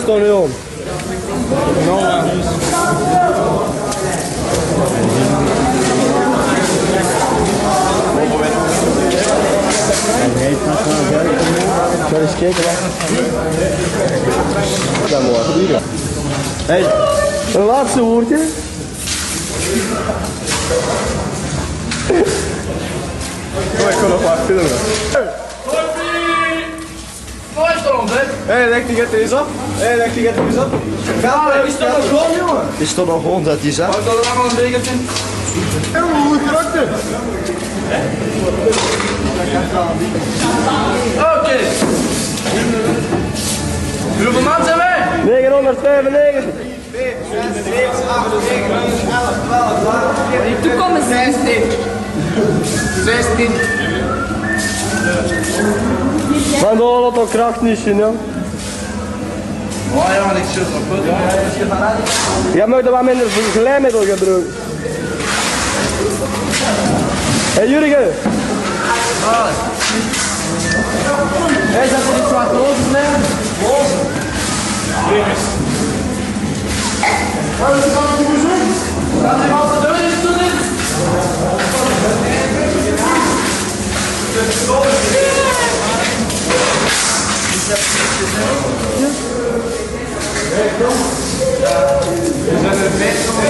toch niet om? Zal eens kijken wat? Dat moet wel. Hey, een laatste woordje. Oh, ik kon nog maar filmen. Mooi stond, hè? Hé, leg die get er eens op. Ja, die stond nog gewoon, jongen. Die stond nog gewoon, dat die zat. Hou dat er allemaal een bekertje. Hoe drukt het? Oké. Hoeveel man zijn wij? 995. Die toekomst 16. 16. Van de Lotto kracht niet zien, joh. Oh ja, maar ik zit op het. Jij moet er wat minder glijmiddel gebruiken. Hé Jurgen. Hé, zet er iets wat rozen mee? Rozen. Wat is het dan voor bezoek? Gaat hij wat de deur in doen? We zijn er net van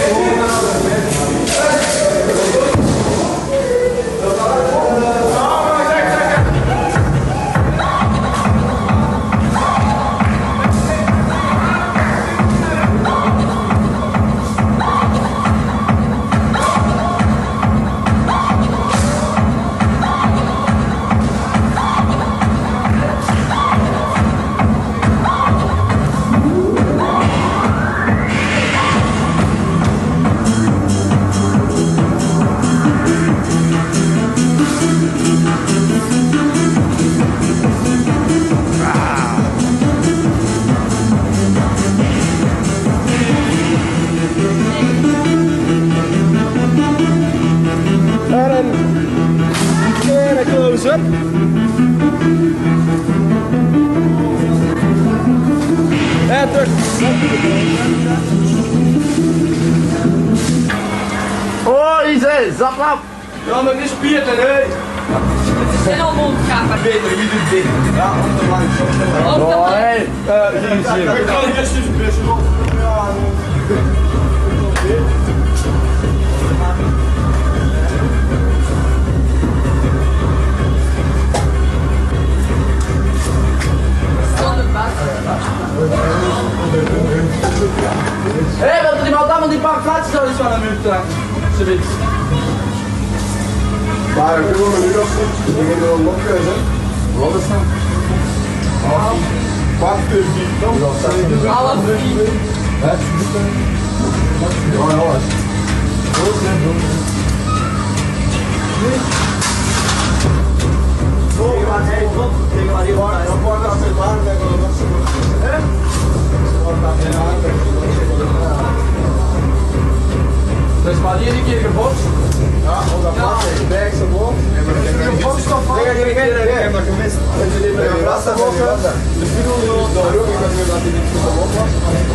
close-up. En terug. Oh, Isa, zaplap. Ja, maar niet spieren, hè. En al mondkappen. Beter, wie doet dit? Ja, onderlangs. Oh, hé. Hier Ik kan niet eens tussen best. Hé, wat die man allemaal die paar plaatsen zou eens van hem uittrekken. Zoiets. Maar we kunnen nu nog goed. We gaan er nog keuze. Wat is dat? Kwart uur diep. Half vier. Hè? Ja, alles. Dus maar iedere keer gebotst. Ja, op dat plat. Berg ze boven. Ik heb dat gemist. De plassen boven. De fiddel door ook. Ik weet niet dat hij niet goed op was.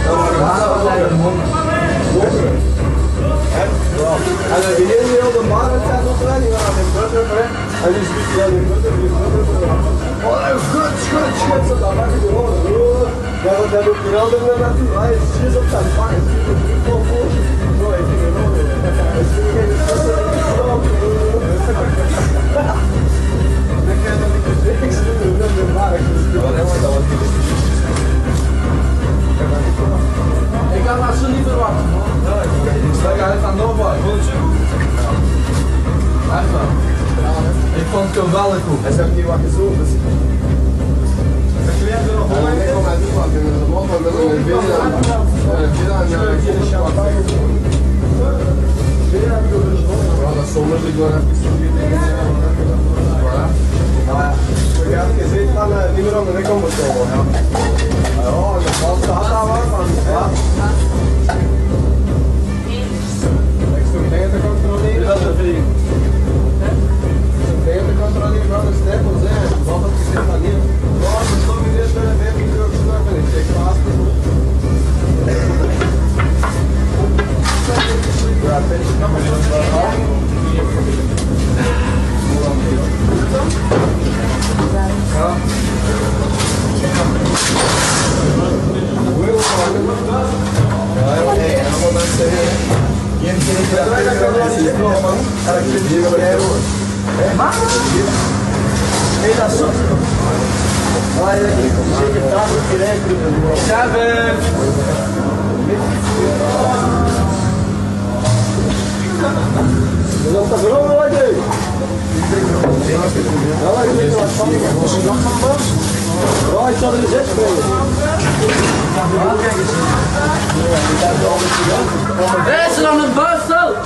En dan die hele heel de maan met zijn opleiding, die waren in butter. En die schiet hij in butter, die butter. Oh, schud, zo dat mag je gewoon. Ja, want hij loopt er altijd naar naartoe. Hij is precies op zijn pak. Het is een vol voor. Zo, ik ging er nog in. Het is geen discussie. Dan kan je dat niet niks doen, dan ben je maar. Ik had dat zo niet verwacht. Ik ga het aan doorbouwen. Echt wel. Ik vond het geweldig goed. Hij zegt niet wat gezocht is. Dat zonder ik wel even je had gezien van niet meer om de nek om te komen. Ja, je valt staat daar waar van. Ja. Ik stond dingen te controleren. Dat is een vriend. Dingen te controleren van de stempel zijn. Wat heb je gezegd van hier? Ja, ik stond niet eerst bij de 15 uur gestorven. Ik zeg vast. Não tá vendo onde vai ter? Vai, só de jeito, Deze dan een buisel!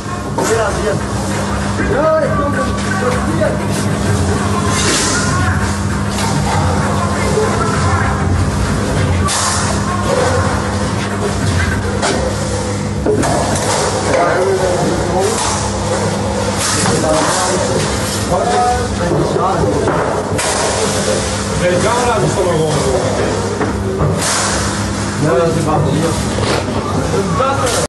Nee, de camera is toch nog gewoon. Nee, dat is een